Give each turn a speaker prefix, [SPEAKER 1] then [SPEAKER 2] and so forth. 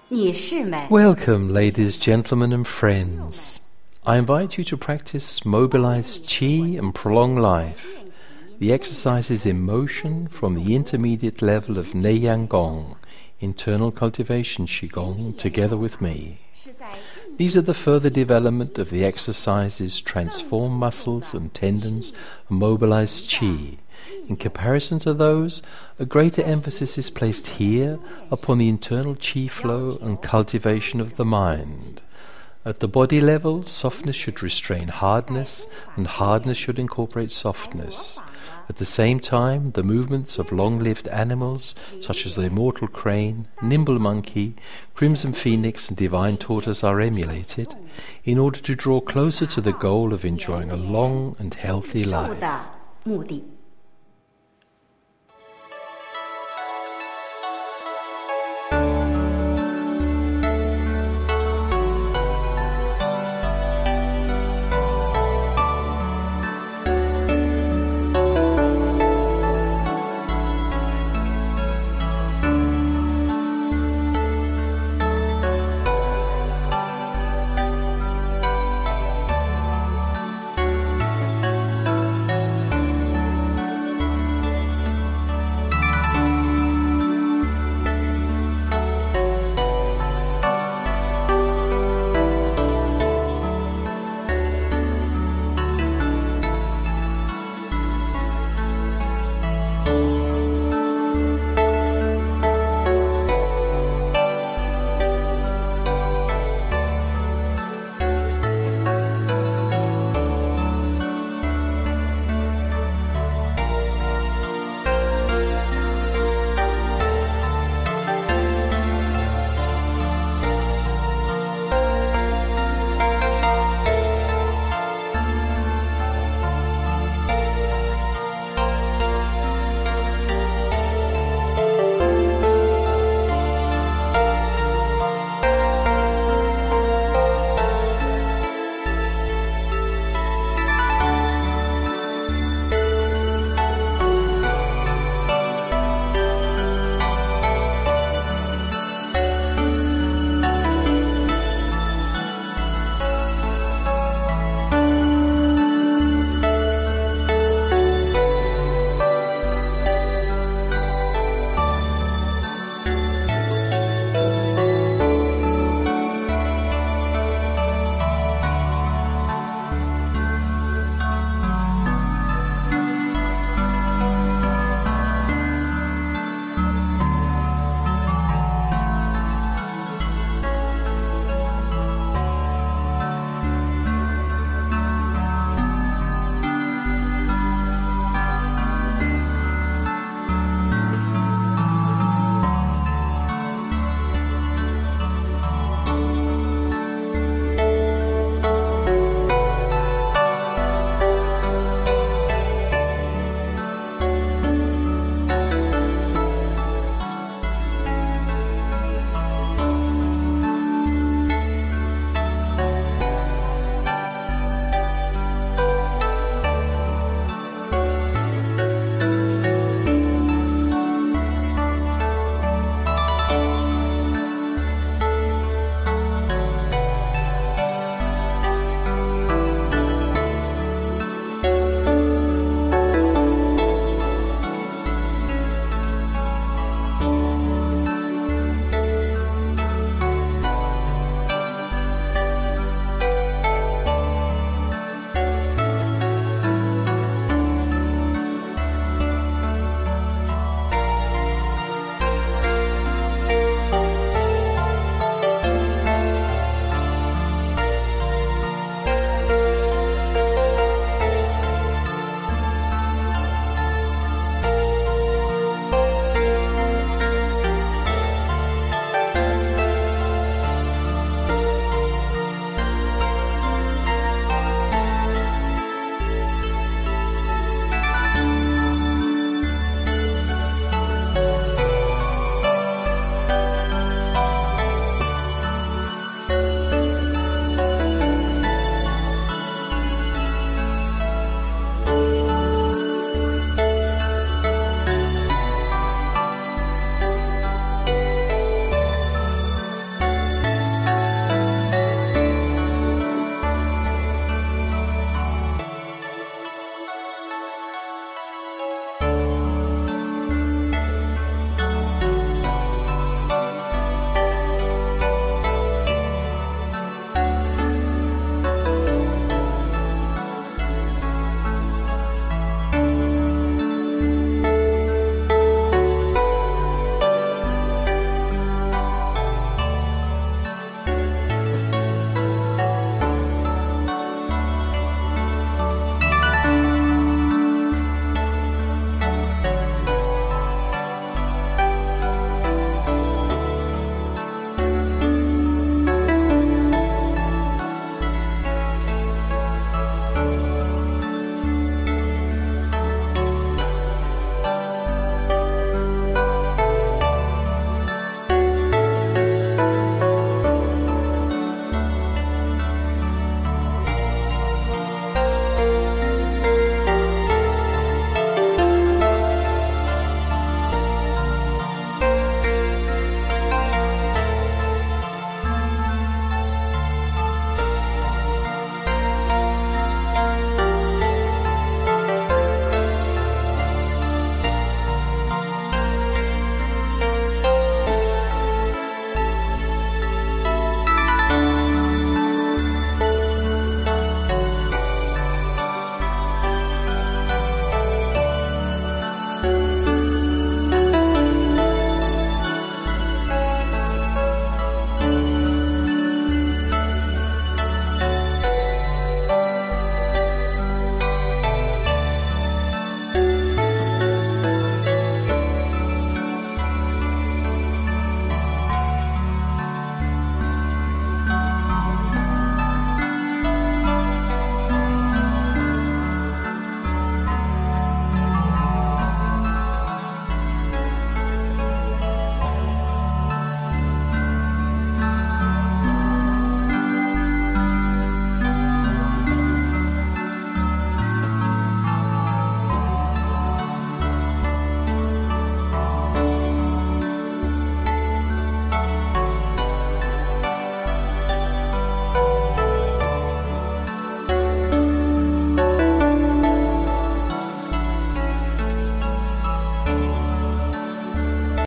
[SPEAKER 1] 女士们
[SPEAKER 2] Welcome, ladies, gentlemen, and friends. I invite you to practice mobilized qi and prolong life. The exercises in motion from the intermediate level of Neiyang Gong, internal cultivation Qigong, together with me. These are the further development of the exercises transform muscles and tendons and mobilize qi. In comparison to those, a greater emphasis is placed here upon the internal qi flow and cultivation of the mind. At the body level, softness should restrain hardness, and hardness should incorporate softness. At the same time, the movements of long-lived animals, such as the immortal crane, nimble monkey, crimson phoenix and divine tortoise are emulated, in order to draw closer to the goal of enjoying a long and healthy life.
[SPEAKER 1] 的目的。